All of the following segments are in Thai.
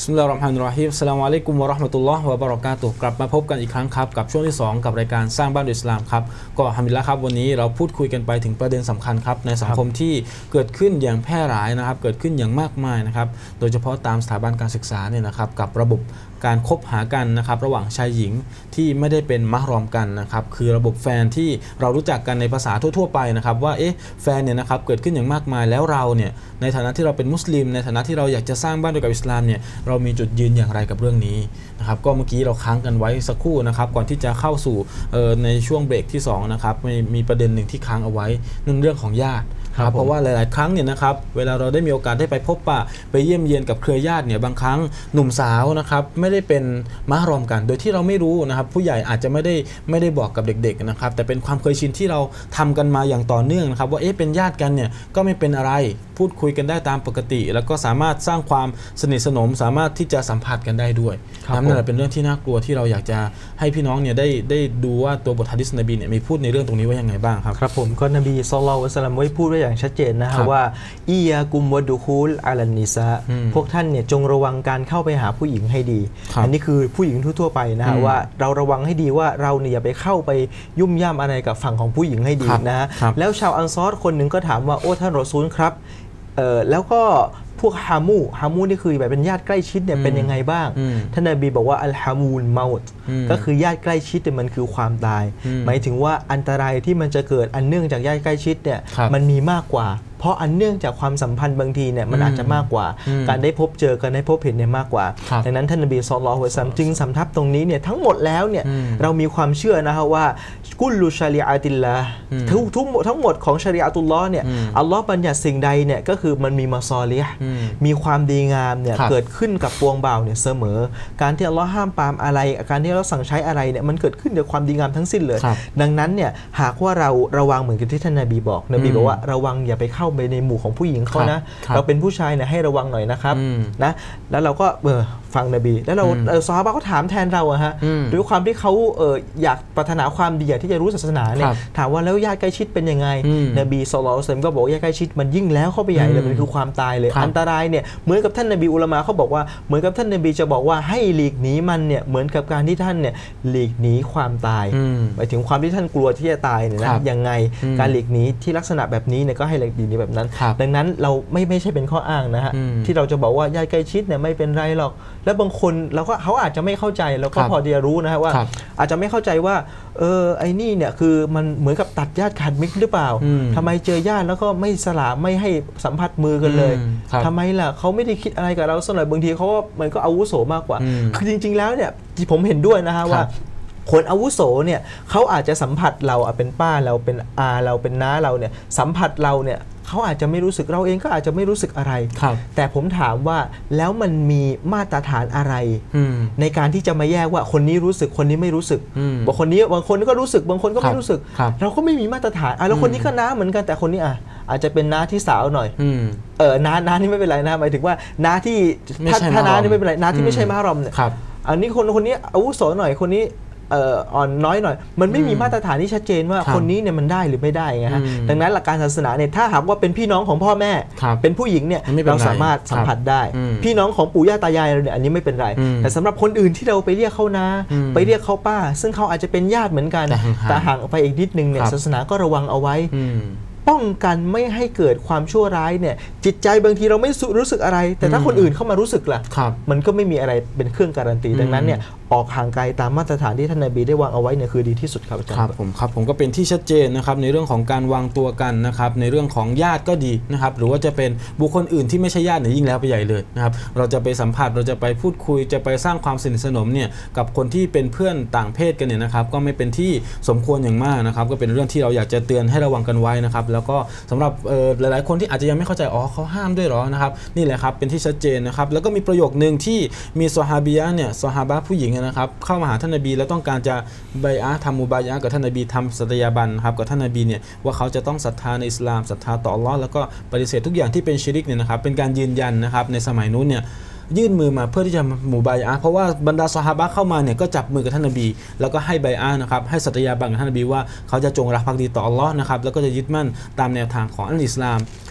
มิลลาฮิรเราะห์มานิรเราะฮีมอัสสลามุอะลัยกุมวะเราะห์มะตุลลอฮ์วะบะเราะกาตุฮ์กลับมาพบกันอีกครั้งครับกับช่วงที่2กับรายการสร้างบ้านด้วยอิสลามครับก็อัลฮัมดุลิลละห์ครับวันนี้เราพูดคุยกันไปถึงประเด็นสำคัญครับในสังคมที่เกิดขึ้นอย่างแพร่หลายนะครับเกิดขึ้นอย่างมากมายนะครับโดยเฉพาะตามสถาบันการศึกษาเนี่ยนะครับกับระบบการคบหากันนะครับระหว่างชายหญิงที่ไม่ได้เป็นมะฮรอมกันนะครับคือระบบแฟนที่เรารู้จักกันในภาษาทั่วๆไปนะครับว่าแฟนเนี่ยนะครับเกิดขึ้นอย่างมากมายแล้วเราเนี่ยในฐานะที่เราเป็นมุสลิมในฐานะที่เราอยากจะสร้างบ้านด้วยกับอิสลามเนี่ยเรามีจุดยืนอย่างไรกับเรื่องนี้นะครับก็เมื่อกี้เราค้างกันไว้สักครู่นะครับก่อนที่จะเข้าสู่ในช่วงเบรกที่2นะครับมีประเด็นหนึ่งที่ค้างเอาไว้นั่นเรื่องของญาติครับเพราะว่าหลายๆครั้งเนี่ยนะครับเวลาเราได้มีโอกาสได้ไปพบปะไปเยี่ยมเยียนกับเครือญาติเนี่ยบางครั้งหนุ่มสาวนะครับไม่ได้เป็นมะฮรอมกันโดยที่เราไม่รู้นะครับผู้ใหญ่อาจจะไม่ได้บอกกับเด็กๆนะครับแต่เป็นความเคยชินที่เราทำกันมาอย่างต่อเนื่องนะครับว่าเป็นญาติกันเนี่ยก็ไม่เป็นอะไรพูดคุยกันได้ตามปกติแล้วก็สามารถสร้างความสนิทสนมสามารถที่จะสัมผัสกันได้ด้วยนั่นแหละเป็นเรื่องที่น่ากลัวที่เราอยากจะให้พี่น้องเนี่ยได้ดูว่าตัวบทหะดีษนบีเนี่ยมีพูดในเรื่องตรงนี้ว่ายังไงบ้างครับครับผมก็นบีศ็อลลัลลอฮุอะลัยฮิวะซัลลัมไว้พูดไว้อย่างชัดเจนนะฮะว่าอียากุมวะดุคูลอะลันนิซาพวกท่านเนี่ยจงระวังการเข้าไปหาผู้หญิงให้ดีอันนี้คือผู้หญิงทั่วๆไปนะฮะว่าเราระวังให้ดีว่าเราเนี่ยอย่าไปเข้าไปยุ่มย่ำอะไรกับฝั่งของผู้หญิงให้ดีนะฮะแล้วชาวอันซอรคนหนึ่งก็ถามว่าโอ้ท่านรอซูลครับแล้วก็พวกฮามูนี่คือแบบเป็นญาติใกล้ชิดเนี่ยเป็นยังไงบ้างท่านนบีบอกว่าอัลฮามูลเมาต์ก็คือญาติใกล้ชิดเนี่ยมันคือความตายหมายถึงว่าอันตรายที่มันจะเกิดอันเนื่องจากญาติใกล้ชิดเนี่ยมันมีมากกว่าเพราะอันเนื่องจากความสัมพันธ์บางทีเนี่ยมันอาจจะมากกว่าการได้พบเจอกันได้พบเห็นเนี่ยมากกว่าดังนั้นท่านนบีศ็อลลัลลอฮุอะลัยฮิวะซัลลัมจึงสำทับตรงนี้เนี่ยทั้งหมดแล้วเนี่ยเรามีความเชื่อนะฮะว่ากุลลุชาริอะติลลาห์ทั้งหมดของชะรีอะตุลลอฮ์เนี่ยอัลลอฮ์บัญญัติสิ่งใดเนี่ยก็คือมันมีมะซอลิฮ์มีความดีงามเนี่ยเกิดขึ้นกับปวงบ่าวเนี่ยเสมอการที่อัลลอฮ์ห้ามปรามอะไรการที่เราสั่งใช้อะไรเนี่ยมันเกิดขึ้นจากความดีงามทั้งสิ้นเลยดังนั้นเนี่ยหากว่าเราระวังเหมือนกับที่ท่านนบีบอกว่าระวังอย่าไปเข้าไปในหมู่ของผู้หญิงเขานะเราเป็นผู้ชายเนี่ยให้ระวังหน่อยนะครับนะแล้วเราก็ฟังนบีแล้วเราซอฮาบะห์เขาถามแทนเราอะฮะด้วยความที่เขาอยากปรารถนาความดีอยากที่จะรู้ศาสนาเนี่ยถามว่าแล้วญาติใกล้ชิดเป็นยังไงนบีศ็อลลัลลอฮุอะลัยฮิวะซัลลัมก็บอกญาติใกล้ชิดมันยิ่งแล้วเข้าไปใหญ่เลยมันคือความตายเลยอันตรายเนี่ยเหมือนกับท่านนบีอุลามะเขาบอกว่าเหมือนกับท่านนบีจะบอกว่าให้หลีกหนีมันเนี่ยเหมือนกับการที่ท่านเนี่ยหลีกหนีความตายหมายถึงความที่ท่านกลัวที่จะตายเนี่ยนะยังไงการหลีกหนีที่ลักษณะแบบนี้เนี่ยก็ให้หลีกหนีแบบนั้นดังนั้นเราไม่ใช่เป็นข้ออ้างนะฮะที่เราจะบอกว่าญาติใกล้ชิดเนี่ยไม่เป็นไรหรอกแล้วบางคนเขาอาจจะไม่เข้าใจแล้วก็พอจะรู้นะฮะว่าอาจจะไม่เข้าใจว่าไอ้นี่เนี่ยคือมันเหมือนกับตัดญาติขาดมิตรหรือเปล่าทำไมเจอญาติแล้วก็ไม่สละไม่ให้สัมผัสมือกันเลยทำไมล่ะเขาไม่ได้คิดอะไรกับเราสักหน่อยบางทีเขาก็มันก็อาวุโสมากกว่าคือจริงๆแล้วเนี่ยผมเห็นด้วยนะฮะว่าคนอาวุโสเนี่ยเขาอาจจะสัมผัสเราเป็นป้าเราเป็นอาเราเป็นน้าเราเนี่ยสัมผัสเราเนี่ยเขาอาจจะไม่รู้สึกเราเองก็อาจจะไม่รู้สึกอะไรแต่ผมถามว่าแล้วมันมีมาตรฐานอะไรในการที่จะมาแยกว่าคนนี้รู้สึกคนนี้ไม่รู้สึกบางคนก็รู้สึกบางคนก็ไม่รู้สึกเราก็ไม่มีมาตรฐานแล้วคนนี้ก็น้าเหมือนกันแต่คนนี้อาจจะเป็นน้าที่สาวหน่อยน้านี่ไม่เป็นไรนะหมายถึงว่าน้าที่ถ้าน้านี่ไม่เป็นไรน้าที่ไม่ใช่มะฮรอมเนี่ยอันนี้คนนี้อาวุโสหน่อยคนนี้อ่อนน้อยหน่อยมันไม่มีมาตรฐานที่ชัดเจนว่าคนนี้เนี่ยมันได้หรือไม่ได้ไงฮะดังนั้นหลักการศาสนาเนี่ยถ้าหากว่าเป็นพี่น้องของพ่อแม่เป็นผู้หญิงเนี่ยเราสามารถสัมผัสได้พี่น้องของปู่ย่าตายายเราเนี่ยอันนี้ไม่เป็นไรแต่สำหรับคนอื่นที่เราไปเรียกเขานะไปเรียกเขาป้าซึ่งเขาอาจจะเป็นญาติเหมือนกันแต่ห่างไปอีกนิดนึงเนี่ยศาสนาก็ระวังเอาไว้ป้องกันไม่ให้เกิดความชั่วร้ายเนี่ยจิตใจบางทีเราไม่รู้สึกอะไรแต่ถ้าคนอื่นเข้ามารู้สึกล่ะมันก็ไม่มีอะไรเป็นเครื่องการันตีดังนั้นเนี่ยออกห่างไกลตามมาตรฐานที่ท่านนบีได้วางเอาไว้เนี่ยคือดีที่สุดครับอาจารย์ครับผมก็เป็นที่ชัดเจนนะครับในเรื่องของการวางตัวกันนะครับในเรื่องของญาติก็ดีนะครับหรือว่าจะเป็นบุคคลอื่นที่ไม่ใช่ญาติเนี่ยยิ่งแล้วไปใหญ่เลยนะครับเราจะไปสัมผัสเราจะไปพูดคุยจะไปสร้างความสนิทสนมเนี่ยกับคนที่เป็นเพื่อนต่างเพศกันเนี่ยนะครับก็ไม่เป็นที่สมควรอย่างมากนะครับก็เป็นเรื่องที่เราอยากจะเตือนให้ระวังกันไว้นะครับแล้วก็สำหรับหลายๆคนที่อาจจะยังไม่เข้าใจเขาห้ามด้วยหรอนะครับนี่แหละครับเป็นที่ชัดเจนนะครับแล้วก็มีประโยคนึงที่มีซอฮาบียะห์เนี่ยซอฮาบะห์ผู้หญิงนะครับเข้ามาหาท่านนบีแล้วต้องการจะบัยอะห์ทำมุบายะห์กับท่านนบีทำสัตยาบันครับกับท่านนบีเนี่ยว่าเขาจะต้องศรัทธาในอิสลามศรัทธาต่ออัลเลาะห์แล้วก็ปฏิเสธทุกอย่างที่เป็นชิริกเนี่ยนะครับเป็นการยืนยันนะครับในสมัยนู้นเนี่ยยื่นมือมาเพื่อที่จะมุบายะห์เพราะว่าบรรดาซอฮาบะห์เข้ามาเนี่ยก็จับมือกับท่านนบีแล้วก็ให้บัยอะห์นะครับให้สัตยาบันกับท่านนบีว่าเขาจะจงรักภักดีต่ออัลเลาะห์นะครับแล้วก็จะยึดมั่นตามแนวทางของอัลอิสลาม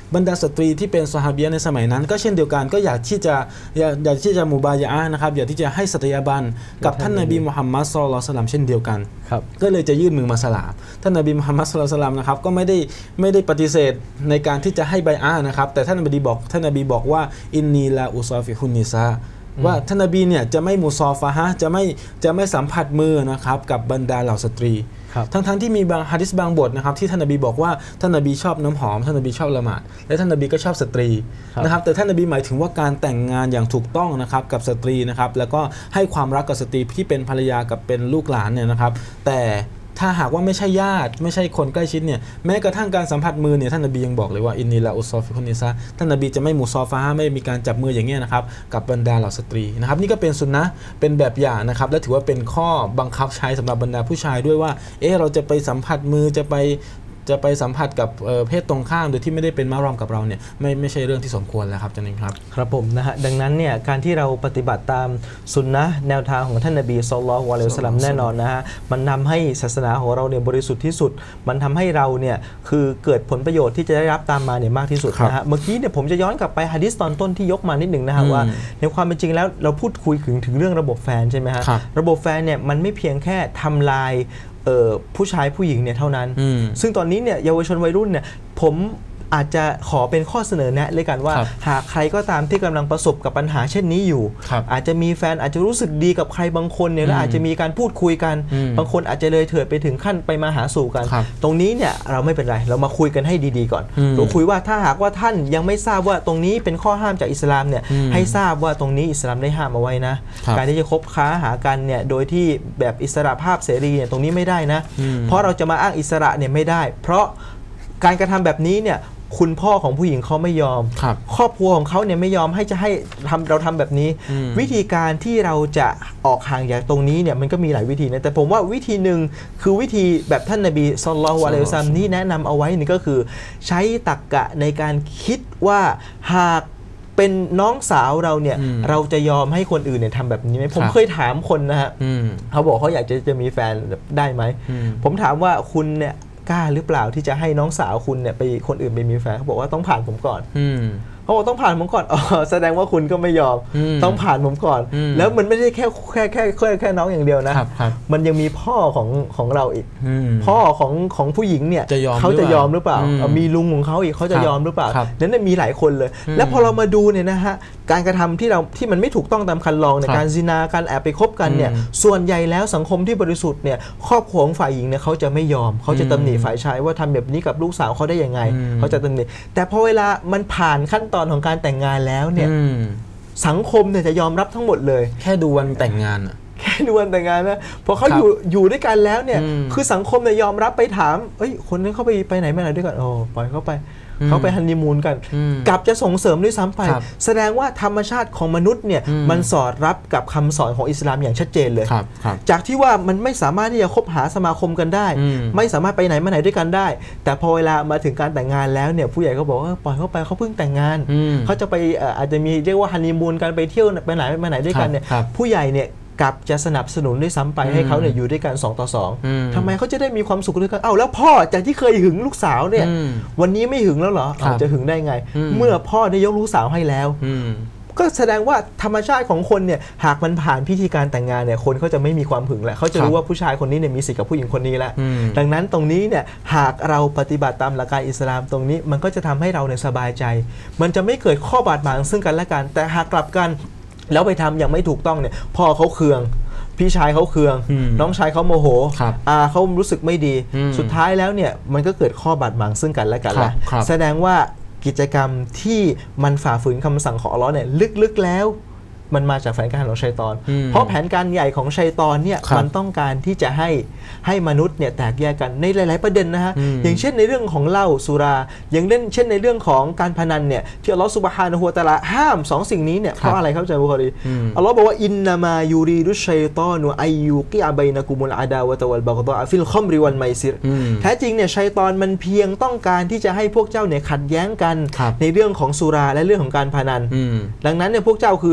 บรรดาสตรีที่เป็นซอฮาบียะห์ในสมัยนั้นก็เช่นเดียวกันก็อยากที่จะมุบายะอะห์นะครับอยากที่จะให้สัตยาบันกับท่านนบีมุฮัมมัดศ็อลลัลลอฮุอะลัยฮิวะซัลลัมเช่นเดียวกันก็เลยจะยื่นมือมาสลามท่านนบีมุฮัมมัดศ็อลลัลลอฮุอะลัยฮิวะซัลลัมนะครับก็ไม่ได้ปฏิเสธในการที่จะให้บัยอะห์นะครับแต่ท่านนบีบอกว่าอินนีลาอุซอฟิฮุนนิซาว่าท่านนบีเนี่ยจะไม่มุซอฟะฮะห์จะไม่สัมผัสมือนะครับกับบรรดาเหล่าสตรีทั้งที่มีบางหะดีษบางบทนะครับที่ท่านนบีบอกว่าท่านนบีชอบน้ำหอมท่านนบีชอบละหมาดและท่านนบีก็ชอบสตรีนะครับแต่ท่านนบีหมายถึงว่าการแต่งงานอย่างถูกต้องนะครับกับสตรีนะครับแล้วก็ให้ความรักกับสตรีที่เป็นภรรยากับเป็นลูกหลานเนี่ยนะครับแต่ถ้าหากว่าไม่ใช่ญาติไม่ใช่คนใกล้ชิดเนี่ยแม้กระทั่งการสัมผัสมือเนี่ยท่านนบียังบอกเลยว่าอินนีลาอุซอฟิคุนนิซาท่านนบีจะไม่มุซอฟะฮะห์ไม่มีการจับมืออย่างเงี้ยนะครับกับบรรดาเหล่าสตรีนะครับนี่ก็เป็นสุนนะห์เป็นแบบอย่างนะครับและถือว่าเป็นข้อบังคับใช้สำหรับบรรดาผู้ชายด้วยว่าเราจะไปสัมผัสมือจะไปสัมผัสกับเพศตรงข้ามโดยที่ไม่ได้เป็นมะรอมกับเราเนี่ยไม่ใช่เรื่องที่สมควรแล้วครับอาจารย์ครับครับผมนะฮะดังนั้นเนี่ยการที่เราปฏิบัติตามสุนนะห์แนวทางของท่านนบีศ็อลลัลลอฮุอะลัยฮิวะซัลลัมแน่นอนนะฮะมันทำให้ศาสนาของเราเนี่ยบริสุทธิ์ที่สุดมันทำให้เราเนี่ยคือเกิดผลประโยชน์ที่จะได้รับตามมาเนี่ยมากที่สุดนะฮะเมื่อกี้เนี่ยผมจะย้อนกลับไปหะดีษตอนต้นที่ยกมานิดหนึ่งนะฮะว่าในความเป็นจริงแล้วเราพูดคุยถึงเรื่องระบบแฟนใช่ไหมฮะระบบแฟนเนี่ยมันไม่เพียงแค่ทำลายผู้ชายผู้หญิงเนี่ยเท่านั้นซึ่งตอนนี้เนี่ยเยาวชนวัยรุ่นเนี่ยผมอาจจะขอเป็นข้อเสนอแนะเลยกันว่าหากใครก็ตามที่กำลังประสบกับปัญหาเช่นนี้อยู่อาจจะมีแฟนอาจจะรู้สึกดีกับใครบางคนเนี่ยแล้วอาจจะมีการพูดคุยกันบางคนอาจจะเลยเถิดไปถึงขั้นไปมาหาสู่กันตรงนี้เนี่ยเราไม่เป็นไรเรามาคุยกันให้ดีๆก่อนเราคุยว่าถ้าหากว่าท่านยังไม่ทราบว่าตรงนี้เป็นข้อห้ามจากอิสลามเนี่ยให้ทราบว่าตรงนี้อิสลามได้ห้ามเอาไว้นะการที่จะคบค้าหากันเนี่ยโดยที่แบบอิสระภาพเสรีเนี่ยตรงนี้ไม่ได้นะเพราะเราจะมาอ้างอิสระเนี่ยไม่ได้เพราะการกระทำแบบนี้เนี่ยคุณพ่อของผู้หญิงเขาไม่ยอมครอบครัวของเขาเนี่ยไม่ยอมให้เราทำแบบนี้วิธีการที่เราจะออกห่างจากตรงนี้เนี่ยมันก็มีหลายวิธีนะแต่ผมว่าวิธีหนึ่งคือวิธีแบบท่านนบีศ็อลลัลลอฮุอะลัยฮิวะซัลลัมนี่แนะนำเอาไว้นี่ก็คือใช้ตรรกะในการคิดว่าหากเป็นน้องสาวเราเนี่ยเราจะยอมให้คนอื่นเนี่ยทำแบบนี้ไหมผมเคยถามคนนะฮะเขาบอกเขาอยากจะมีแฟนได้ไหมผมถามว่าคุณเนี่ยกล้าหรือเปล่าที่จะให้น้องสาวคุณเนี่ยไปคนอื่นไปมีแฟนเขาบอกว่าต้องผ่านผมก่อนเขาบอกต้องผ่านผมก่อนแสดงว่าคุณก็ไม่ยอมต้องผ่านผมก่อนแล้วมันไม่ใช่แค่น้องอย่างเดียวนะมันยังมีพ่อของเราอีกพ่อของผู้หญิงเนี่ยเขาจะยอมหรือเปล่ามีลุงของเขาอีกเขาจะยอมหรือเปล่านั้นมีหลายคนเลยแล้วพอเรามาดูเนี่ยนะฮะการกระทำที่มันไม่ถูกต้องตามคันลองในการซินาการแอบไปคบกันเนี่ยส่วนใหญ่แล้วสังคมที่บริสุทธิ์เนี่ยครอบครัวของฝ่ายหญิงเนี่ยเขาจะไม่ยอมเขาจะตำหนิฝ่ายชายว่าทำแบบนี้กับลูกสาวเขาได้ยังไงเขาจะตำหนิแต่พอเวลามันผ่านขั้นตอนของการแต่งงานแล้วเนี่ยสังคมเนี่ยจะยอมรับทั้งหมดเลยแค่ดูวันแต่งงานแค่ดูวันแต่งงานนะพอเขาอยู่ด้วยกันแล้วเนี่ยคือสังคมเนี่ยยอมรับไปถามคนนั้นเขาไปไหนมาไหนด้วยกันปล่อยเขาไปฮันนีมูนกันกลับจะส่งเสริมด้วยซ้ำไปแสดงว่าธรรมชาติของมนุษย์เนี่ยมันสอดรับกับคำสอนของอิสลามอย่างชัดเจนเลยจากที่ว่ามันไม่สามารถที่จะคบหาสมาคมกันได้ไม่สามารถไปไหนมาไหนด้วยกันได้แต่พอเวลามาถึงการแต่งงานแล้วเนี่ยผู้ใหญ่ก็บอกว่าปล่อยเขาไปเขาเพิ่งแต่งงานเขาจะไปอาจจะมีเรียกว่าฮันนีมูนกันไปเที่ยวไปไหนมาไหนด้วยกันเนี่ยผู้ใหญ่เนี่ยกับจะสนับสนุนด้วยซ้ำไปให้เขาเนี่ยอยู่ด้วยกัน2 ต่อ 2ทำไมเขาจะได้มีความสุขด้วยกันแล้วพ่อจากที่เคยหึงลูกสาวเนี่ยวันนี้ไม่หึงแล้วเหรอจะหึงได้ไงเมื่อพ่อได้ยกลูกสาวให้แล้วก็แสดงว่าธรรมชาติของคนเนี่ยหากมันผ่านพิธีการแต่งงานเนี่ยคนเขาจะไม่มีความหึงแล้วเขาจะรู้ว่าผู้ชายคนนี้เนี่ยมีสิทธิ์กับผู้หญิงคนนี้แล้วดังนั้นตรงนี้เนี่ยหากเราปฏิบัติตามหลักการอิสลามตรงนี้มันก็จะทำให้เราเนี่ยสบายใจมันจะไม่เกิดข้อบาดหมางซึ่งกันและกันแต่หากกลับกันแล้วไปทำอย่างไม่ถูกต้องเนี่ยพ่อเขาเคืองพี่ชายเขาเคืองน้องชายเขาโมโหเขารู้สึกไม่ดีสุดท้ายแล้วเนี่ยมันก็เกิดข้อบาดหมางซึ่งกันและกันแหละแสดงว่ากิจกรรมที่มันฝ่าฝืนคำสั่งของอัลเลาะห์เนี่ยลึกๆแล้วมันมาจากแผนการของชัยฏอนเพราะแผนการใหญ่ของชัยฏอนเนี่ยมันต้องการที่จะให้มนุษย์เนี่ยแตกแยกกันในหลายๆประเด็นนะฮะอย่างเช่นในเรื่องของเหล้าสุราอย่างเช่นในเรื่องของการพนันเนี่ยที่อัลเลาะห์ซุบฮานะฮูวะตะอาลาห้าม2สิ่งนี้เนี่ยเพราะอะไรครับอาจารย์บุคอรีอัลเลาะห์บอกว่าอินนามายูรีดุชัยฏอนุอัยยูกิอะบัยนะกุมุลอะดาวะตะวัลบัฆฎอฟิลคัมริวัลไมซิรแท้จริงเนี่ยชัยฏอนมันเพียงต้องการที่จะให้พวกเจ้าเนี่ยขัดแย้งกันในเรื่องของสุราและเรื่องของการพนันดังนั้นเนี่ยพวกเจ้าคือจะ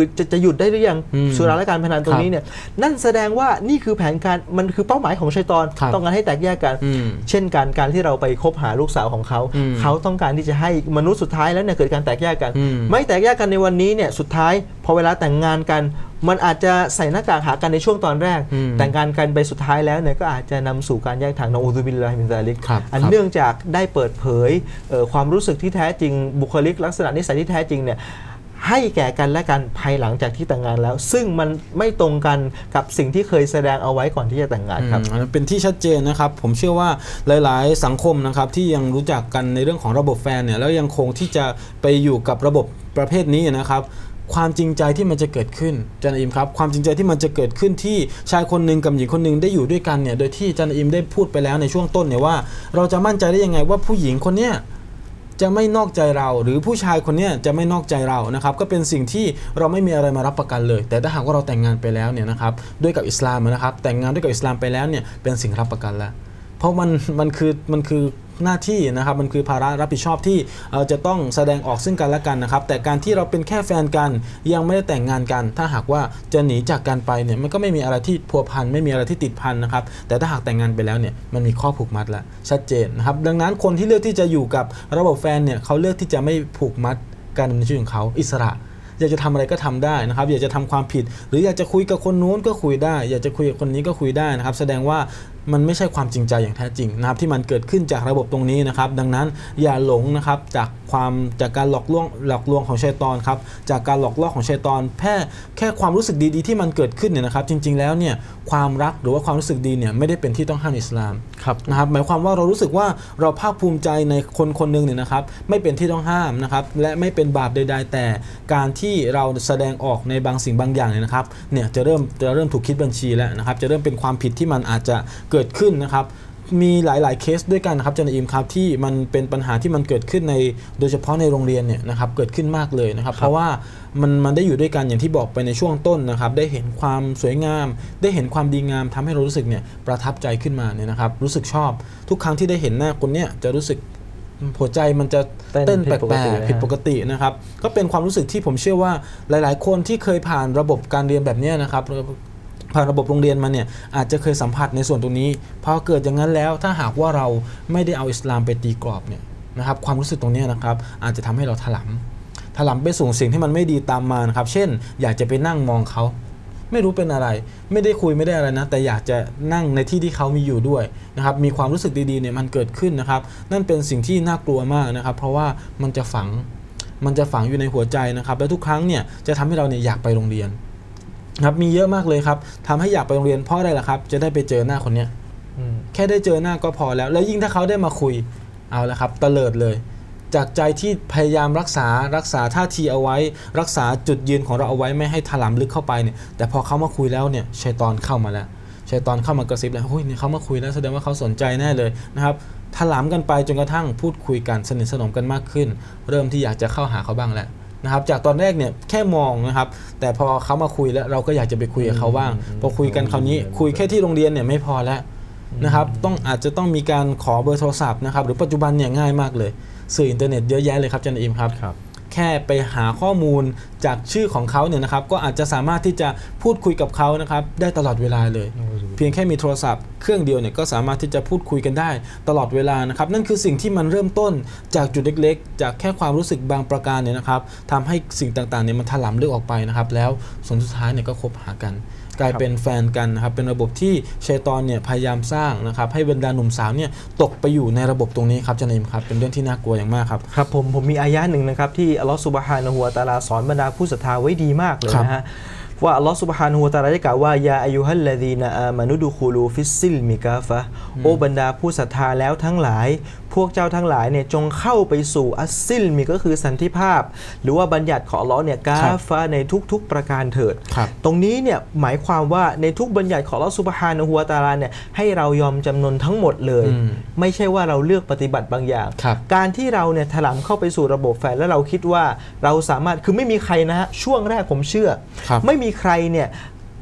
หยุดได้หรือยังสุราและการพนันตรงนี้เนี่ยนั่นแสดงว่านี่คือแผนการมันคือเป้าหมายของชัยฏอนต้องการให้แตกแยกกันเช่นการที่เราไปคบหาลูกสาวของเขาเขาต้องการที่จะให้มนุษย์สุดท้ายแล้วเนี่ยเกิดการแตกแยกกันไม่แตกแยกกันในวันนี้เนี่ยสุดท้ายพอเวลาแต่งงานกันมันอาจจะใส่หน้ากากหากันในช่วงตอนแรกแต่งงานกันไปสุดท้ายแล้วเนี่ยก็อาจจะนำสู่การแยกทางนะอูซุบิลลาฮิมินซาลิกอันเนื่องจากได้เปิดเผยความรู้สึกที่แท้จริงบุคลิกลักษณะนิสัยที่แท้จริงเนี่ยให้แก่กันและกันภายหลังจากที่แต่งงานแล้วซึ่งมันไม่ตรงกันกับสิ่งที่เคยแสดงเอาไว้ก่อนที่จะแต่งงานครับอันนั้นเป็นที่ชัดเจนนะครับผมเชื่อว่าหลายๆสังคมนะครับที่ยังรู้จักกันในเรื่องของระบบแฟนเนี่ยแล้วยังคงที่จะไปอยู่กับระบบประเภทนี้นะครับความจริงใจที่มันจะเกิดขึ้นจันอิมครับความจริงใจที่มันจะเกิดขึ้นที่ชายคนหนึ่งกับหญิงคนหนึ่งได้อยู่ด้วยกันเนี่ยโดยที่จันอิมได้พูดไปแล้วในช่วงต้นเนี่ยว่าเราจะมั่นใจได้ยังไงว่าผู้หญิงคนเนี้ยจะไม่นอกใจเราหรือผู้ชายคนนี้จะไม่นอกใจเรานะครับก็เป็นสิ่งที่เราไม่มีอะไรมารับประกันเลยแต่ถ้าหากว่าเราแต่งงานไปแล้วเนี่ยนะครับด้วยกับอิสลามนะครับแต่งงานด้วยกับอิสลามไปแล้วเนี่ยเป็นสิ่งรับประกันแล้วเพราะมันคือหน้าที่นะครับมันคือภาระรับผิดชอบที่จะต้องแสดงออกซึ่งกันและกันนะครับแต่การที่เราเป็นแค่แฟนกันยังไม่ได้แต่งงานกันถ้าหากว่าจะหนีจากกันไปเนี่ยมันก็ไม่มีอะไรที่พัวพันไม่มีอะไรที่ติดพันนะครับแต่ถ้าหากแต่งงานไปแล้วเนี่ยมันมีข้อผูกมัดแล้วชัดเจนนะครับดังนั้นคนที่เลือกที่จะอยู่กับระบบแฟนเนี่ยเขาเลือกที่จะไม่ผูกมัดการดำเนินชีวิตของเขาอิสระอยากจะทำอะไรก็ทำได้นะครับอยากจะทำความผิดหรืออยากจะคุยกับคนนู้นก็คุยได้อยากจะคุยกับคนนี้ก็คุยได้นะครับแสดงว่ามันไม่ใช่ความจริงใจอย่างแท้จริงนะครับที่มันเกิดขึ้นจากระบบตรงนี้นะครับดังนั้นอย่าหลงนะครับจากการหลอกลวงของชัยฏอนครับจากการหลอกล่อของชัยฏอนแค่ความรู้สึกดีๆที่มันเกิดขึ้นเนี่ยนะครับจริงๆแล้วเนี่ยความรักหรือว่าความรู้สึกดีเนี่ยไม่ได้เป็นที่ต้องห้ามอิสลามนะครับหมายความว่าเรารู้สึกว่าเราภาคภูมิใจในคนหนึ่งเนี่ยนะครับไม่เป็นที่ต้องห้ามนะครับและไม่เป็นบาปใดๆแต่การที่เราแสดงออกในบางสิ่งบางอย่างเนี่ยนะครับเนี่ยจะเริ่มถูกคิดบัญชีแล้วนะครับจะเริ่มเป็นความผิดที่มันอาจจะเกิดขึ้นนะครับมีหลายๆเคสด้วยกันนะครับจันอิมครับที่มันเป็นปัญหาที่มันเกิดขึ้นในโดยเฉพาะในโรงเรียนเนี่ยนะครับเกิดขึ้นมากเลยนะครับเพราะว่ามันได้อยู่ด้วยกันอย่างที่บอกไปในช่วงต้นนะครับได้เห็นความสวยงามได้เห็นความดีงามทำให้เรารู้สึกเนี่ยประทับใจขึ้นมาเนี่ยนะครับรู้สึกชอบทุกครั้งที่ได้เห็นหน้าคนเนี่ยจะรู้สึกหัวใจมันจะเต้นแปลกๆผิดปกตินะครับก็เป็นความรู้สึกที่ผมเชื่อว่าหลายๆคนที่เคยผ่านระบบการเรียนแบบนี้นะครับผ่านระบบโรงเรียนมาเนี่ยอาจจะเคยสัมผัสในส่วนตรงนี้พอเกิดอย่างนั้นแล้วถ้าหากว่าเราไม่ได้เอาอิสลามไปตีกรอบเนี่ยนะครับความรู้สึกตรงนี้นะครับอาจจะทำให้เราถลำไปสู่สิ่งที่มันไม่ดีตามมานะครับเช่นอยากจะไปนั่งมองเขาไม่รู้เป็นอะไรไม่ได้คุยไม่ได้อะไรนะแต่อยากจะนั่งในที่ที่เขามีอยู่ด้วยนะครับมีความรู้สึกดีๆเนี่ยมันเกิดขึ้นนะครับนั่นเป็นสิ่งที่น่ากลัวมากนะครับเพราะว่ามันจะฝังอยู่ในหัวใจนะครับและทุกครั้งเนี่ยจะทำให้เราเนี่ยอยากไปโรงเรียนครับมีเยอะมากเลยครับทำให้อยากไปโรงเรียนเพราะอะไรล่ะครับจะได้ไปเจอหน้าคนเนี้ยแค่ได้เจอหน้าก็พอแล้วยิ่งถ้าเขาได้มาคุยเอาละครับตะเลิดเลยจากใจที่พยายามรักษาท่าทีเอาไว้รักษาจุดยืนของเราเอาไว้ไม่ให้ถลำลึกเข้าไปเนี่ยแต่พอเขามาคุยแล้วเนี่ยชัยฏอนเข้ามาแล้วชัยฏอนเข้ามากระซิบแล้วเฮ้ยนี่เขามาคุยแล้วแสดงว่าเขาสนใจแน่เลยนะครับถลำกันไปจนกระทั่งพูดคุยกันสนิทสนมกันมากขึ้นเริ่มที่อยากจะเข้าหาเขาบ้างแล้วนะครับจากตอนแรกเนี่ยแค่มองนะครับแต่พอเขามาคุยแล้วเราก็อยากจะไปคุยกับเขาบ้างพอคุยกันคราวนี้คุยแค่ที่โรงเรียนเนี่ยไม่พอแล้วนะครับอาจจะต้องมีการขอเบอร์โทรศัพท์นะครับหรือปัจจุบันเนี่ยง่ายมากเลยสื่ออินเทอร์เน็ตเยอะแยะเลยครับจันอิมครับแค่ไปหาข้อมูลจากชื่อของเขาเนี่ยนะครับก็อาจจะสามารถที่จะพูดคุยกับเขานะครับได้ตลอดเวลาเลยเพียงแค่มีโทรศัพท์เครื่องเดียวเนี่ยก็สามารถที่จะพูดคุยกันได้ตลอดเวลานะครับนั่นคือสิ่งที่มันเริ่มต้นจากจุดเล็กๆจากแค่ความรู้สึกบางประการเนี่ยนะครับทำให้สิ่งต่างๆเนี่ยมันถลำลึกออกไปนะครับแล้วผลสุดท้ายเนี่ยก็คบหากันกลายเป็นแฟนกันนะครับเป็นระบบที่ชัยฏอนเนี่ยพยายามสร้างนะครับให้บรรดาหนุ่มสาวเนี่ยตกไปอยู่ในระบบตรงนี้ครับจันอิมครับเป็นเรื่องที่น่ากลัวอย่างมากครับครับผมมีอายะห์หนึ่งนะครับที่อัลลอฮฺซุบฮานะฮูวะตะอาลาสอนบรรดาผู้ศรัทธาไว้ดีมากเลยนะฮะว่าอัลลอฮฺซุบฮานะฮูวะตะอาลาได้กล่าวว่ายาอายุฮัลลซีนะอามานุดุคูลูฟิสซิลมิกาฟะโอบรรดาผู้ศรัทธาแล้วทั้งหลายพวกเจ้าทั้งหลายเนี่ยจงเข้าไปสู่อัสซิลมีก็คือสันติภาพหรือว่าบัญญัติของอัลลอฮ์เนี่ยกาฟะในทุกๆประการเถิดตรงนี้เนี่ยหมายความว่าในทุกบัญญัติของอัลลอฮ์ซุบฮานะฮูวะตะอาลาเนี่ยให้เรายอมจำนนทั้งหมดเลยไม่ใช่ว่าเราเลือกปฏิบัติบางอย่างการที่เราเนี่ยถลำเข้าไปสู่ระบบแฟนแล้วเราคิดว่าเราสามารถคือไม่มีใครนะฮะช่วงแรกผมเชื่อไม่มีใครเนี่ย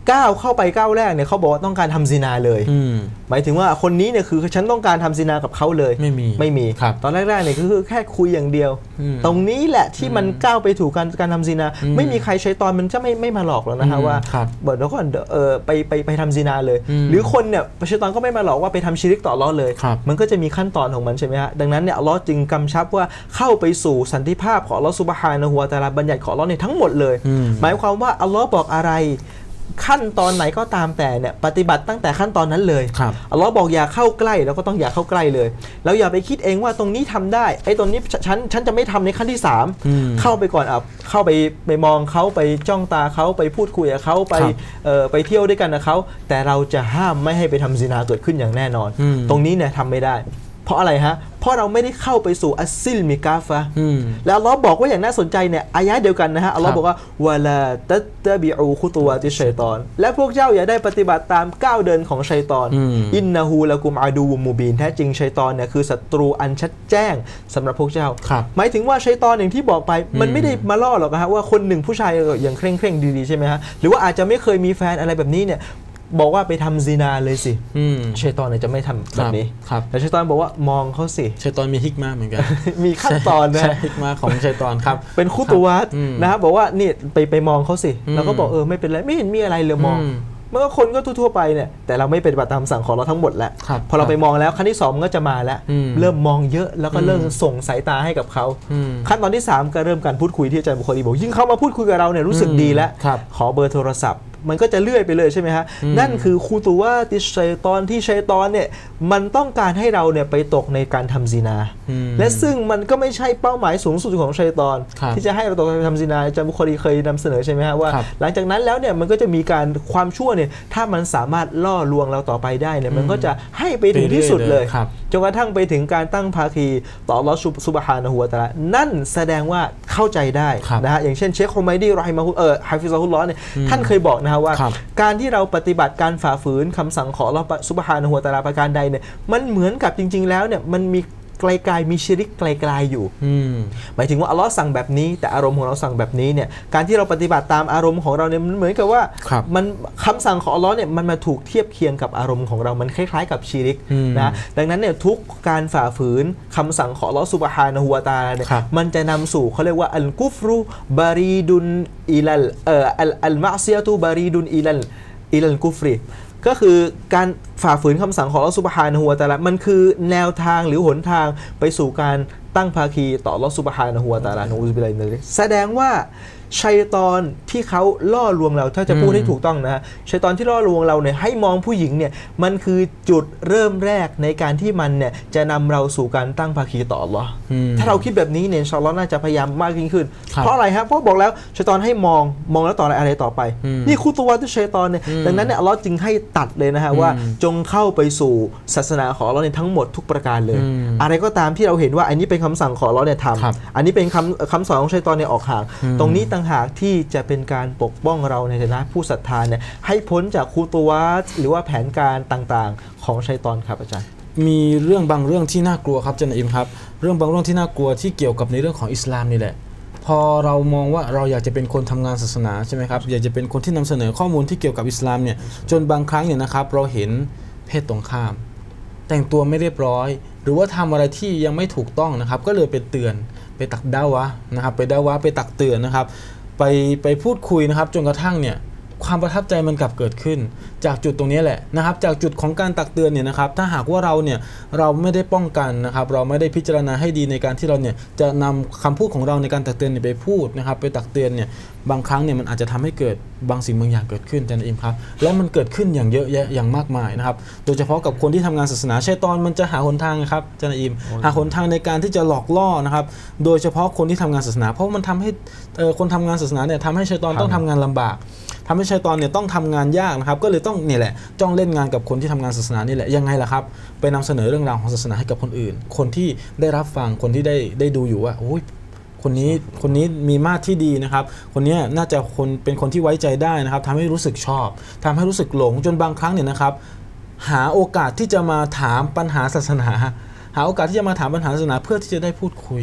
ก้าวเข้าไปก้าวแรกเนี่ยเขาบอกว่าต้องการทำซินาเลยหมายถึงว่าคนนี้เนี่ยคือฉันต้องการทำซินากับเขาเลยไม่มีตอนแรกๆเนี่ยคือแค่คุยอย่างเดียวตรงนี้แหละที่มันก้าวไปถูกการทำซินาไม่มีใครชัยฏอนมันจะไม่มาหลอกแล้วนะฮะว่าเดี๋ยวก่อนไปทำซินาเลยหรือคนเนี่ยชัยฏอนก็ไม่มาหลอกว่าไปทำชิริกต่ออัลเลาะห์เลยมันก็จะมีขั้นตอนของมันใช่ไหมฮะดังนั้นเนี่ยอัลเลาะห์จึงกำชับว่าเข้าไปสู่สันติภาพของอัลเลาะห์ซุบฮานะฮูวะตะอาลาบัญญัติของอัลเลาะห์เนี่ยทั้งหมดเลยหมายความว่าอัลเลาะห์บอกอะไรขั้นตอนไหนก็ตามแต่เนี่ยปฏิบัติตั้งแต่ขั้นตอนนั้นเลยอัลลอฮ์บอกอย่าเข้าใกล้แล้วก็ต้องอย่าเข้าใกล้เลยแล้วอย่าไปคิดเองว่าตรงนี้ทำได้ไอ้ตรงนี้ฉันจะไม่ทำในขั้นที่3เข้าไปก่อนเข้าไปมองเขาไปจ้องตาเขาไปพูดคุยกับเขาไปเที่ยวด้วยกันกับเขาแต่เราจะห้ามไม่ให้ไปทำซินาเกิดขึ้นอย่างแน่นอนตรงนี้เนี่ยทำไม่ได้เพราะอะไรฮะเพราะเราไม่ได้เข้าไปสู่อัสซิลมิกาฟะแล้วอัลเลาะห์บอกว่าอย่างน่าสนใจเนี่ยอายะห์เดียวกันนะฮะอัลเลาะห์บอกว่าวะลาตัตตะบิอูคุตวาติชัยฏอนและพวกเจ้าอย่าได้ปฏิบัติตามก้าวเดินของชัยฏอนอินนะฮูละกุมอาดูวุมมูบีนแท้จริงชัยฏอนเนี่ยคือศัตรูอันชัดแจ้งสำหรับพวกเจ้าหมายถึงว่าชัยฏอนอย่างที่บอกไปมันไม่ได้มาล่อหรอกนะฮะว่าคนหนึ่งผู้ชายอย่างเคร่งดีๆใช่ไหมฮะหรือว่าอาจจะไม่เคยมีแฟนอะไรแบบนี้เนี่ยบอกว่าไปทำซินาเลยสิชัยฏอนเนี่ยจะไม่ทำแบบนี้แต่ชัยฏอนบอกว่ามองเขาสิชัยฏอนมีฮิกมาเหมือนกันมีขั้นตอนนะฮิกมาของชัยฏอนครับเป็นคุตุวัตนะครับบอกว่านี่ไปมองเขาสิแล้วก็บอกไม่เป็นไรไม่เห็นมีอะไรเลยมองมันก็คนก็ทั่วไปเนี่ยแต่เราไม่ปฏิบัติตามสั่งของเราทั้งหมดแล้วพอเราไปมองแล้วขั้นที่2มันก็จะมาแล้วเริ่มมองเยอะแล้วก็เริ่มส่งสายตาให้กับเขาขั้นตอนที่3ก็เริ่มการพูดคุยที่อาจารย์บุคคลีบอกยิ่งเขามาพูดคุยกับเราเนี่ยรู้สึกดีแล้วขอเบอร์โทรศัพท์มันก็จะเลื่อยไปเลยใช่ไหมฮะนั่นคือคูตุวาติชัยฏอนที่ชัยฏอนเนี่ยมันต้องการให้เราเนี่ยไปตกในการทำซินาและซึ่งมันก็ไม่ใช่เป้าหมายสูงสุดของชัยฏอนที่จะให้เราตกไปทำซินาอาจารย์บุคคลีเคยนำเสนอใช่ไหมฮะว่าหลังจากนั้นแล้วเนี่ยมันก็จะมีการความชั่วเนี่ยถ้ามันสามารถล่อลวงเราต่อไปได้เนี่ยมันก็จะให้ไปถึงที่สุดเลยจนกระทั่งไปถึงการตั้งภาคีต่ออัลเลาะห์ซุบฮานะฮูวะตะอาลานั่นแสดงว่าเข้าใจได้นะฮะอย่างเช่นเชคโฮไมดีรอฮิมะฮุฮะฟิซะฮุลลอฮ์เนี่ยท่านเคยบอกนะฮะว่าการที่เราปฏิบัติการฝ่าฝืนคำสั่งของอัลเลาะห์ซุบฮานะฮูวะตะอาลาประการใดเนี่ยมันเหมือนกับจริงๆแล้วเนี่ยมันมีไกลๆมีชิริกไกลๆอยู่หมายถึงว่าอัลเลาะห์สั่งแบบนี้แต่อารมณ์ของเราสั่งแบบนี้เนี่ยการที่เราปฏิบัติตามอารมณ์ของเราเนี่ยมันเหมือนกับว่ามันคำสั่งของอัลเลาะห์เนี่ยมันมาถูกเทียบเคียงกับอารมณ์ของเรามันคล้ายๆกับชิริกนะดังนั้นเนี่ยทุกการฝ่าฝืนคำสั่งของอัลเลาะห์ซุบฮานะฮูวะตะอาลาเนี่ยมันจะนำสู่เขาเรียกว่าอัลกุฟรุบารีดุนอิลัลอัลมะอซิยะตุบารีดุนอิลัลกุฟรีก็คือการฝ่าฝืนคำสั่งของอัลเลาะห์ซุบฮานะฮูวะตะอาลามันคือแนวทางหรือหนทางไปสู่การตั้งภาคีต่ออัลเลาะห์ซุบฮานะฮูวะตะอาลานะอูซุบิลลาฮิมินัชชัยฏอนแสดงว่าชัยฏอนที่เขาล่อลวงเราถ้าจะพูดให้ถูกต้องนะชัยฏอนที่ล่อลวงเราเนี่ยให้มองผู้หญิงเนี่ยมันคือจุดเริ่มแรกในการที่มันเนี่ยจะนำเราสู่การตั้งภาคีต่ออัลเลาะห์ถ้าเราคิดแบบนี้เนี่ยอินชาอัลเลาะห์น่าจะพยายามมากยิ่งขึ้นเพราะอะไรฮะเพราะบอกแล้วชัยฏอนให้มองแล้วต่ออะไรต่อไปนี่คุตุวะตุชัยฏอนเนี่ยดังนั้นเนี่ยอัลเลาะห์จึงให้ตัดเลยนะฮะว่าจงเข้าไปสู่ศาสนาของอัลเลาะห์ในทั้งหมดทุกประการเลยอะไรก็ตามที่เราเห็นว่าอันนี้เป็นคำสั่งของอัลเลาะห์เนี่ยทำอันนี้เป็นคำสอนของชัยฏอนเนี่ยออกห่างตรงนี้ต่างหากที่จะเป็นการปกป้องเราในฐานะผู้ศรัทธาเนี่ยให้พ้นจากคูตุวาตหรือว่าแผนการต่างๆของชัยฏอนครับอาจารย์มีเรื่องบางเรื่องที่น่ากลัวครับอาจารย์อิมครับเรื่องบางเรื่องที่น่ากลัวที่เกี่ยวกับในเรื่องของอิสลามนี่แหละพอเรามองว่าเราอยากจะเป็นคนทำงานศาสนาใช่ไหมครับอยากจะเป็นคนที่นำเสนอข้อมูลที่เกี่ยวกับอิสลามเนี่ยจนบางครั้งเนี่ยนะครับเราเห็นเพศตรงข้ามแต่งตัวไม่เรียบร้อยหรือว่าทำอะไรที่ยังไม่ถูกต้องนะครับก็เลยไปเตือนไปตักดาวะนะครับไปดาวะไปตักเตือนนะครับไปพูดคุยนะครับจนกระทั่งเนี่ยความประทับใจมันกลับเกิดขึ้นจากจุดตรงนี้แหละนะครับจากจุดของการตักเตือนเนี่ยนะครับถ้าหากว่าเราไม่ได้ป้องกันนะครับเราไม่ได้พิจารณาให้ดีในการที่เราเนี่ยจะนำคำพูดของเราในการตักเตือนไปพูดนะครับไปตักเตือนเนี่ยบางครั้งเนี่ยมันอาจจะทำให้เกิดบางสิ่งบางอย่างเกิดขึ้นอาจารย์อิมครับและมันเกิดขึ้นอย่างเยอะแยะอย่างมากมายนะครับโดยเฉพาะกับคนที่ทำงานศาสนาชัยฏอนมันจะหาหนทางนะครับอาจารย์อิมหาหนทางในการที่จะหลอกล่อนะครับโดยเฉพาะคนที่ทำงานศาสนาเพราะมันทำให้คนทำงานศาสนาเนี่ยทำให้ชัยฏอนต้องทำงานลำบากทำให้ชัยฏอนเนี่ยต้องทำงานยากนะครับก็เลยต้องนี่แหละจ้องเล่นงานกับคนที่ทำงานศาสนานี่แหละยังไงล่ะครับไปนำเสนอเรื่องราวของศาสนาให้กับคนอื่นคนที่ได้รับฟังคนที่ได้ดูอยู่ว่าโอ้ยคนนี้มีมาตรที่ดีนะครับคนนี้น่าจะเป็นคนที่ไว้ใจได้นะครับทำให้รู้สึกชอบทำให้รู้สึกหลงจนบางครั้งเนี่ยนะครับหาโอกาสที่จะมาถามปัญหาศาสนาหาโอกาสที่จะมาถามปัญหาศาสนาเพื่อที่จะได้พูดคุย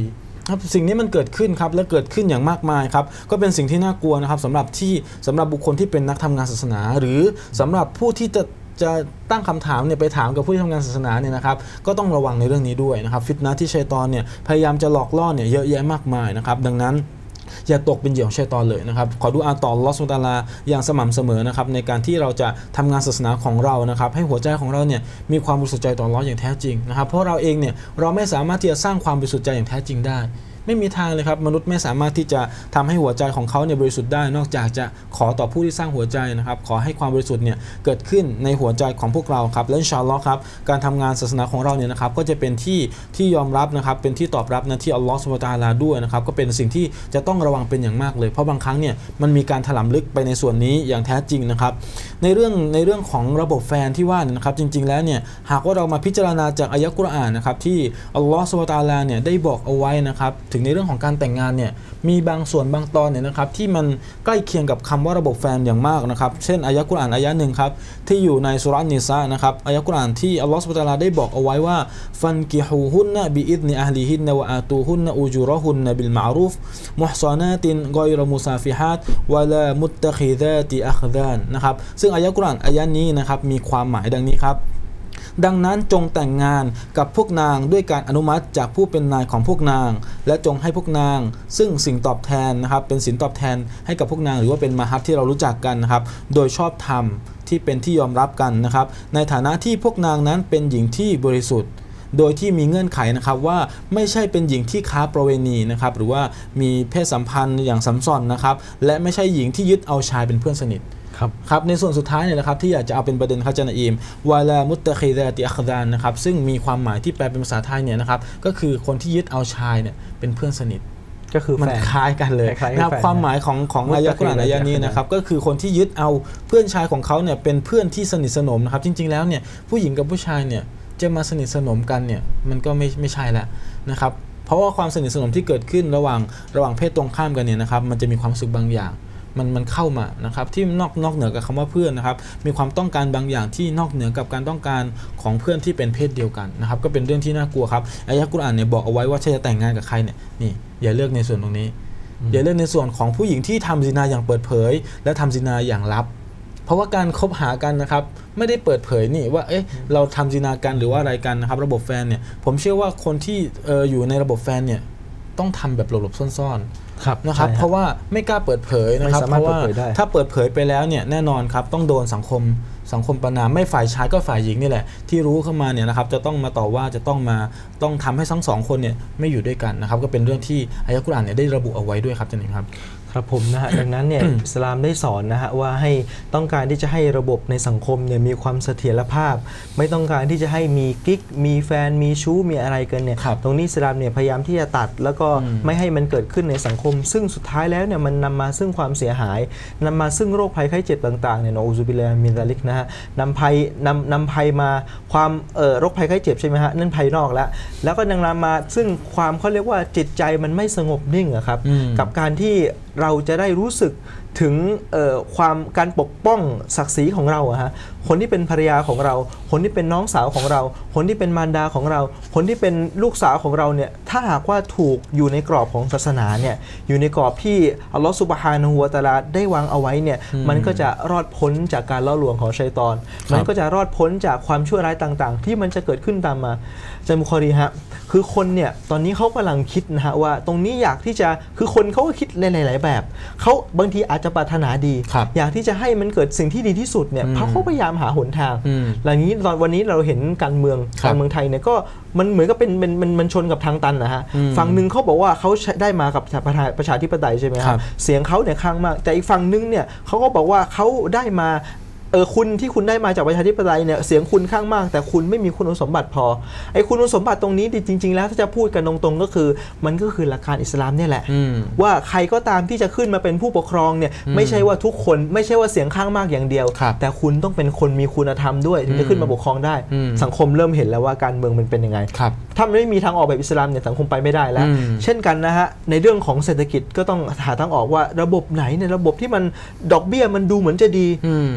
ครับสิ่งนี้มันเกิดขึ้นครับและเกิดขึ้นอย่างมากมายครับก็เป็นสิ่งที่น่ากลัวนะครับสำหรับบุคคลที่เป็นนักทำงานศาสนาหรือสำหรับผู้ที่จะตั้งคำถามเนี่ยไปถามกับผู้ที่ทำงานศาสนาเนี่ยนะครับก็ต้องระวังในเรื่องนี้ด้วยนะครับฟิตนะห์ที่ชัยฏอนเนี่ยพยายามจะหลอกล่อเนี่ยเยอะแยะมากมายนะครับดังนั้นอย่าตกเป็นเหยื่อของชัยฏอนเลยนะครับขอดุอาต่ออัลเลาะห์ซุบฮานะฮูวะตะอาลาอย่างสม่ำเสมอนะครับในการที่เราจะทำงานศาสนาของเรานะครับให้หัวใจของเราเนี่ยมีความบริสุทธิ์ใจต่ออัลเลาะห์อย่างแท้จริงนะครับเพราะเราเองเนี่ยเราไม่สามารถที่จะสร้างความบริสุทธิ์ใจอย่างแท้จริงได้ไม่มีทางเลยครับมนุษย์ไม่สามารถที่จะทำให้หัวใจของเขาเนี่ยบริสุทธิ์ได้นอกจากจะขอต่อผู้ที่สร้างหัวใจนะครับขอให้ความบริสุทธิ์เนี่ยเกิดขึ้นในหัวใจของพวกเราครับและอินชาอัลลอฮ์ครับการทำงานศาสนาของเราเนี่ยนะครับก็จะเป็นที่ยอมรับนะครับเป็นที่ตอบรับนะที่อัลลอฮ์ซุบฮานะฮูวะตะอาลาด้วยนะครับก็เป็นสิ่งที่จะต้องระวังเป็นอย่างมากเลยเพราะบางครั้งเนี่ยมันมีการถลำลึกไปในส่วนนี้อย่างแท้จริงนะครับในเรื่องของระบบแฟนที่ว่าเนี่ยนะครับจริงๆแล้วเนี่ยหากว่าเรามาพิจารณาจากอายะห์กุรอานนะครับที่อัลลอฮ์ซุบฮานะฮูวะตะอาลาเนี่ยได้บอกเอาไว้นะครับถึงในเรื่องของการแต่งงานเนี่ยมีบางส่วนบางตอนเนี่ยนะครับที่มันใกล้เคียงกับคำว่าระบบแฟนอย่างมากนะครับเช่นอายะห์กุรอานอายะห์หนึ่งครับที่อยู่ในซูเราะห์นิสานะครับอายะห์กุรอานที่อัลลอฮฺซุบฮานะฮูวะตะอาลาได้บอกเอาไว้ว่าฟันกิฮูฮุนนะบิอิซนิอะห์ลิฮินนะวะอาตูฮุนนะอูจูรอฮุนนะบิลมะอรูฟมุฮซานาตินกอยรมุซาฟิฮาตวะลามุตตะคิซาติอัคซานนะครับซึ่งอายะห์กุรอานอายะห์นี้นะครับมีความหมายดังนี้ครับดังนั้นจงแต่งงานกับพวกนางด้วยการอนุมัติจากผู้เป็นนายของพวกนางและจงให้พวกนางซึ่งสิ่งตอบแทนนะครับเป็นสินตอบแทนให้กับพวกนางหรือว่าเป็นมะฮัรที่เรารู้จักกันนะครับโดยชอบธรรมที่เป็นที่ยอมรับกันนะครับในฐานะที่พวกนางนั้นเป็นหญิงที่บริสุทธิ์โดยที่มีเงื่อนไขนะครับว่าไม่ใช่เป็นหญิงที่ค้าประเวณีนะครับหรือว่ามีเพศสัมพันธ์อย่างซ้ำซ้อนนะครับและไม่ใช่หญิงที่ยึดเอาชายเป็นเพื่อนสนิทครับในส่วนสุดท้ายเนี่ยนะครับที่อยากจะเอาเป็นประเด็นครับอาจารย์อีมวาลามุตตะคิซาติอัคซานนะครับซึ่งมีความหมายที่แปลเป็นภาษาไทยเนี่ยนะครับก็คือคนที่ยึดเอาชายเนี่ยเป็นเพื่อนสนิทก็คือมันคล้ายกันเลยนะครับความหมายของอายะห์กุรอานอายะห์นี้นะครับก็คือคนที่ยึดเอาเพื่อนชายของเขาเนี่ยเป็นเพื่อนที่สนิทสนมนะครับจริงๆแล้วเนี่ยผู้หญิงกับผู้ชายเนี่ยจะมาสนิทสนมกันเนี่ยมันก็ไม่ใช่แล้วนะครับเพราะว่าความสนิทสนมที่เกิดขึ้นระหว่างเพศตรงข้ามกันเนี่ยนะครับมันจะมีความรู้สึกบางอย่างมันเข้ามานะครับที่นอกเหนือกับคำว่าเพื่อนนะครับมีความต้องการบางอย่างที่นอกเหนือกับการต้องการของเพื่อนที่เป็นเพศเดียวกันนะครับก็เป็นเรื่องที่น่ากลัวครับอายะห์กุรอานเนี่ยบอกเอาไว้ว่าถ้าจะแต่งงานกับใครเนี่ยนี่อย่าเลือกในส่วนตรงนี้อย่าเลือกในส่วนของผู้หญิงที่ทำซินาอย่างเปิดเผยและทำซินาอย่างลับเพราะว่าการคบหากันนะครับไม่ได้เปิดเผยนี่ว่าเราทำซินากันหรือว่าอะไรกันนะครับระบบแฟนเนี่ยผมเชื่อว่าคนที่อยู่ในระบบแฟนเนี่ยต้องทำแบบหลบๆซ่อนๆนะครับเพราะว่าไม่กล้าเปิดเผยนะครับเพราะว่าถ้าเปิดเผยไปแล้วเนี่ยแน่นอนครับต้องโดนสังคมประณามไม่ฝ่ายชายก็ฝ่ายหญิงนี่แหละที่รู้เข้ามาเนี่ยนะครับจะต้องมาต่อว่าจะต้องทำให้ทั้งสองคนเนี่ยไม่อยู่ด้วยกันนะครับก็เป็นเรื่องที่อายะห์กุรอานเนี่ยได้ระบุเอาไว้ด้วยครับอาจารย์ครับครับผมนะฮะดังนั้นเนี่ยอิสลามได้สอนนะฮะว่าให้ต้องการที่จะให้ระบบในสังคมเนี่ยมีความเสถียรภาพไม่ต้องการที่จะให้มีกิ๊กมีแฟนมีชู้มีอะไรกันเนี่ยตรงนี้อิสลามเนี่ยพยายามที่จะตัดแล้วก็ไม่ให้มันเกิดขึ้นในสังคมซึ่งสุดท้ายแล้วเนี่ยมันนำมาซึ่งความเสียหายนำมาซึ่งโรคภัยไข้เจ็บต่างๆเนี่ยนะอูซุบิลลาฮิมินซาลิกนะฮะนำภัยมาความโรคภัยไข้เจ็บใช่ไหมฮะนั่นภายนอกแล้วก็นำมาซึ่งความเขาเรียกว่าจิตใจมันไม่สงบนิ่งอะครับกับการที่เราจะได้รู้สึกถึงความการปกป้องศักดิ์ศรีของเราอะฮะคนที่เป็นภรรยาของเราคนที่เป็นน้องสาวของเราคนที่เป็นมารดาของเราคนที่เป็นลูกสาวของเราเนี่ยถ้าหากว่าถูกอยู่ในกรอบของศาสนาเนี่ยอยู่ในกรอบที่อัลลอฮฺซุบฮานะฮูวะตะอาลาได้วางเอาไว้เนี่ยมันก็จะรอดพ้นจากการล่อลวงของชัยฏอนมันก็จะรอดพ้นจากความชั่วร้ายต่างๆที่มันจะเกิดขึ้นตามมาอาจารย์บุคอรีฮะคือคนเนี่ยตอนนี้เขากำลังคิดนะฮะว่าตรงนี้อยากที่จะคือคนเขาก็คิดในหลายๆแบบเขาบางทีอาจจะปรารถนาดีอยากที่จะให้มันเกิดสิ่งที่ดีที่สุดเนี่ยเขาพยายามหาหนทางอย่างนี้ตอนวันนี้เราเห็นการเมืองไทยเนี่ยก็มันเหมือนกับมันชนกับทางตันนะฮะฝั่งหนึ่งเขาบอกว่าเขาได้มากับประชาธิปไตยใช่ไหมครับเสียงเขาเนี่ยข้างมากแต่อีกฝั่งนึงเนี่ยเขาก็บอกว่าเขาได้มาคุณที่คุณได้มาจากประชาธิปไตยเนี่ยเสียงคุณข้างมากแต่คุณไม่มีคุณสมบัติพอไอ้คุณสมบัติตรงนี้จริงๆแล้วถ้าจะพูดกันตรงๆก็คือมันก็คือหลักการอิสลามเนี่ยแหละว่าใครก็ตามที่จะขึ้นมาเป็นผู้ปกครองเนี่ยไม่ใช่ว่าทุกคนไม่ใช่ว่าเสียงข้างมากอย่างเดียวแต่คุณต้องเป็นคนมีคุณธรรมด้วยถึงจะขึ้นมาปกครองได้สังคมเริ่มเห็นแล้วว่าการเมืองมันเป็นยังไงถ้าไม่มีทางออกแบบอิสลามเนี่ยสังคมไปไม่ได้แล้วเช่นกันนะฮะในเรื่องของเศรษฐกิจก็ต้องหาทางออกว่าระบบไหนเนี่ยระบบที่มันดอกเบี้ยมันดูเหมือนจะดีแต่สุดท้าย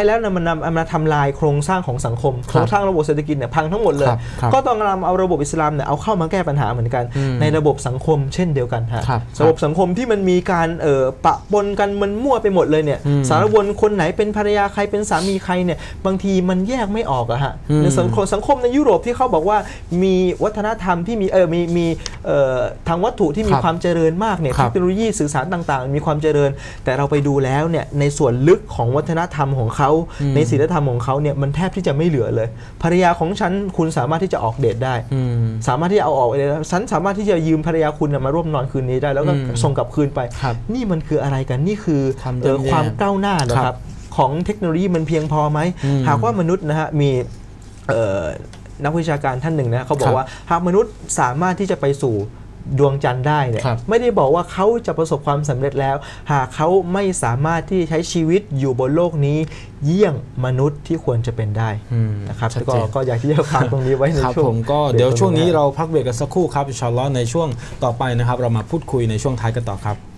แล้วนะมันมาทำลายโครงสร้างของสังคมโครงสร้างระบบเศรษฐกิจเนี่ยพังทั้งหมดเลยก็ต้องนำเอาระบบอิสลามเนี่ยเอาเข้ามาแก้ปัญหาเหมือนกันในระบบสังคมเช่นเดียวกันฮะระบบสังคมที่มันมีการปะปนกันมันมั่วไปหมดเลยเนี่ยสารวนคนไหนเป็นภรรยาใครเป็นสามีใครเนี่ยบางทีมันแยกไม่ออกอะฮะในสังคมในยุโรปที่เขาบอกว่ามีวัฒนธรรมที่มีทางวัตถุที่มีความเจริญมากเนี่ยเทคโนโลยีสื่อสารต่างๆมีความเจริญแต่เราไปดูแล้วเนี่ยในส่วนลึกของวัฒนธรรมของเขาในศีลธรรมของเขาเนี่ยมันแทบที่จะไม่เหลือเลยภรรยาของฉันคุณสามารถที่จะออกเดทได้สามารถที่จะเอาออกเลยฉันสามารถที่จะยืมภรรยาคุณมาร่วมนอนคืนนี้ได้แล้วก็ส่งกลับคืนไปนี่มันคืออะไรกันนี่คือความก้าวหน้านะครับของเทคโนโลยีมันเพียงพอไหมหากว่ามนุษย์นะฮะมีนักวิชาการท่านหนึ่งนะเขาบอกว่าหากมนุษย์สามารถที่จะไปสู่ดวงจันทร์ได้เนี่ยไม่ได้บอกว่าเขาจะประสบความสำเร็จแล้วหากเขาไม่สามารถที่ใช้ชีวิตอยู่บนโลกนี้เยี่ยงมนุษย์ที่ควรจะเป็นได้นะครับก็อยากที่จะฝากตรงนี้ไว้ในช่วงผมก็เดี๋ยวช่วงนี้เราพักเบรกกันสักครู่ครับอินชาอัลลอฮ์ในช่วงต่อไปนะครับเรามาพูดคุยในช่วงท้ายกันต่อครับ